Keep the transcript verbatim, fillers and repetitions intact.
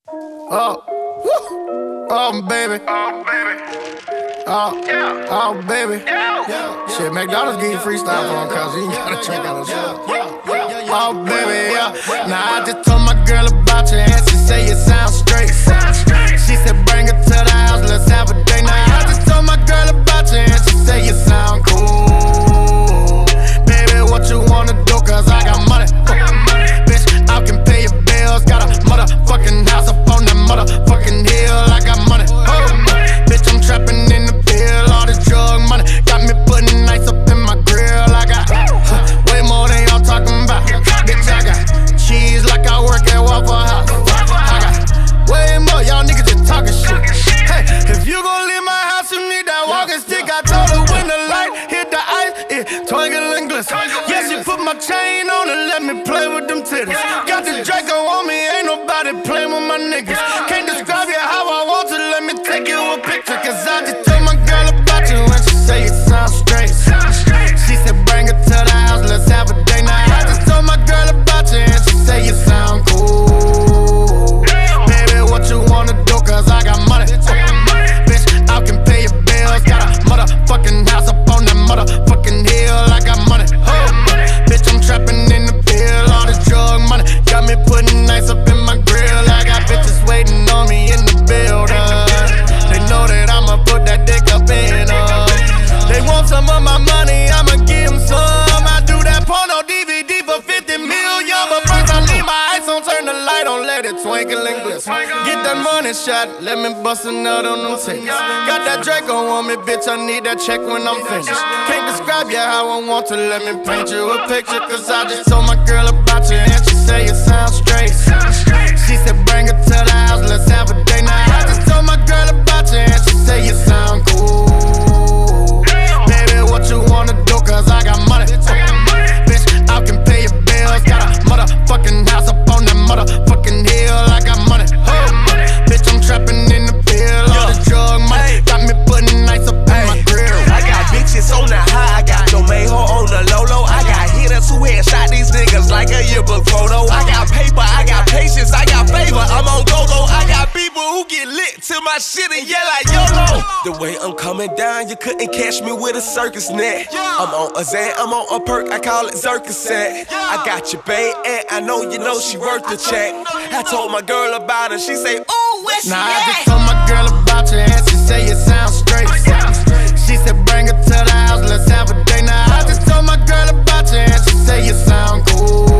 Oh, woo. Oh, baby. Oh, baby. Oh, Yeah. oh, baby. Yeah. Shit, McDonald's give you freestyle for him, cause you ain't gotta check out the show. Oh, baby, yeah. Now I just told my girl about you, and she say you sound straight. She said bring her to the house, let's have a date. Now I just told my girl about you, and she say you sound cool. Baby, what you wanna do, cause I got money. Bitch, I can pay your bills, got a motherfucking house up on that motherfucking hill. I got money. Oh, bitch, I'm trapping in the field, all this drug money got me putting nights up in my grill. I got huh, way more than y'all talking about. Bitch, I got cheese like I work at Waffle House. I got way more, y'all niggas just talking shit. Hey, if you gon' leave my house, you need that walking stick. I told her when the light hit the ice, it twinkle and glisten. Yeah, she put my chain on and let me play with them titties. Got the Draco on me, ain't nobody playing with my niggas. Can't describe you how I want to, let me take you a picture. Cause I just told my girl about you and she say it sounds straight. She said bring her to the house, let's have a day. Now I just told my girl about you and she say you sound cool. Baby, what you wanna do, cause I got money. Bitch, I can pay your bills, got a motherfucking house up on that motherfucking hill. I got money. Oh, bitch, I'm trapping in the field, all this drug money got me putting nights up in my grill. I got bitches waiting on me in the building. They know that I'ma put that dick up in them. They want some of my money, I'ma give them some. I do that porno D V D for fifty million. But first I leave my ice on, turn the light on, let it twinkle and glisten. Get that money shot, let me bust a nut on them titties. Got that Draco on me, bitch, I need that check when I'm finished. Can't describe you how I want to, let me paint you a picture. Cause I just told my girl about you and she say you sound straight. She said bring her to the house, let's have a day. Now I just told my girl about you and she say you sound cool. Baby, what you wanna do, cause I got money. Bitch, I can pay your bills, got a motherfucking house up on that motherfucking hill. I got money. Oh, bitch, I'm trapping in the field, all this drug money got me putting nights up in my grill. I got bitches on the high, I got your main hoe on the low low. I got hitters who headshot these niggas like a yearbook photo. I got paper, I got patience, I got favor, I'm on go-go. I got people who get lit to my shit and yell like YOLO. The way I'm coming down, you couldn't catch me with a circus net. I'm on a Zan, I'm on a perk, I call it Zerkacet. I got your bae, and I know you know she worth the check. I told my girl about her, she say, ooh, where she Now at? I just told my girl about you and she say you sound straight. She said bring her to the house, let's have a day. Now I just told my girl about you and she say you sound cool.